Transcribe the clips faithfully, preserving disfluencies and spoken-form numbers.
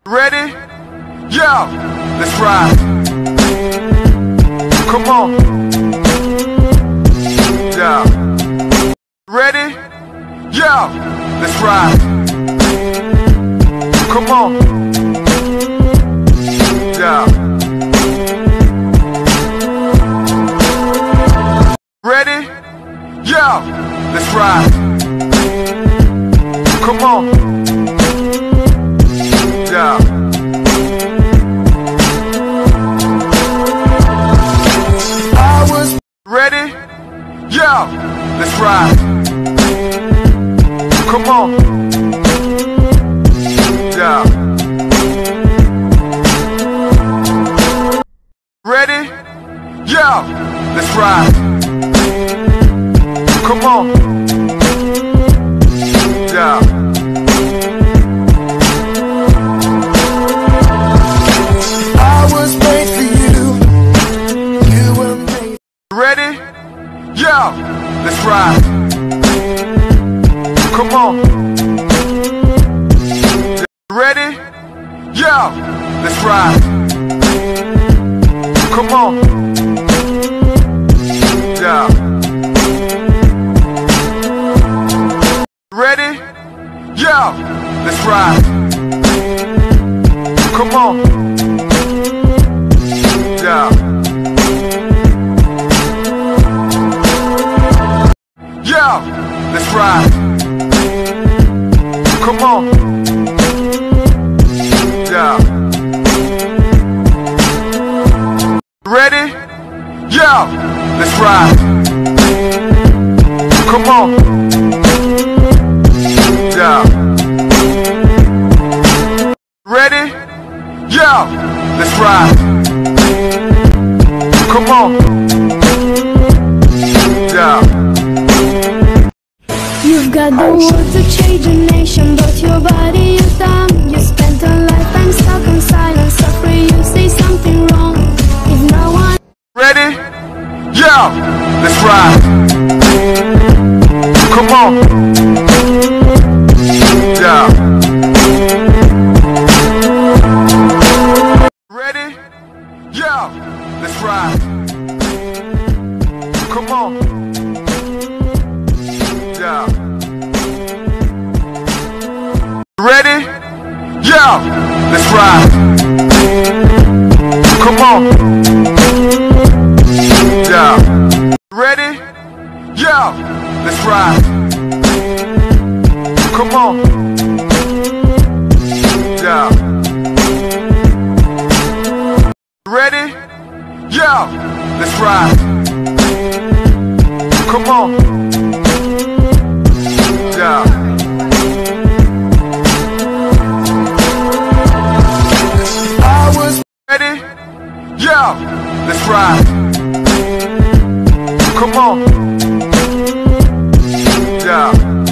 Ready? Yo, let's ride. Come on. Yeah. Ready? Yo, let's ride. Come on. Yeah. Ready? Yo, let's ride. Come on. Yeah. I was ready. Yo, let's ride. Come on. Yeah. Ready? Yo, let's ride. Come on. Yeah. I was made for you. You were made. Ready? Yo, let's ride. Come on. Ready? Yo, let's ride. Come on. Yeah. Ready? Yo, let's ride. Come on. Yeah. Yo, let's ride. Come on. Yeah. Ready? Yo, let's ride. Come on. Yeah. Ready? Yo, let's ride. Come on. Yeah. You've got the world to change a nation, but your body is dumb. You spent a lifetime stuck in silence, afraid you say something wrong. If no one ready? Yo, let's ride. Come on. Yeah. Ready? Yo, let's ride. Come on. Yeah. Ready? Yo, let's ride. Come on. Yeah. Ready? Yo, let's ride. Come on. Yeah. Ready? Yo, let's ride. Come on. Yeah. I was ready. Yo, let's ride. Come on. Yeah.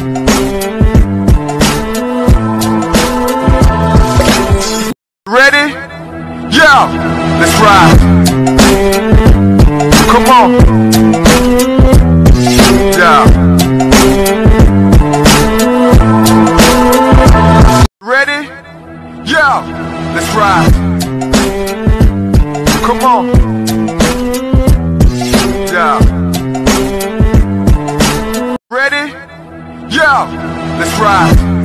Ready? Yo, let's ride. Come on. Yeah. Ready? Yo, let's ride. Come on. Yeah. Ready? Yo, let's ride.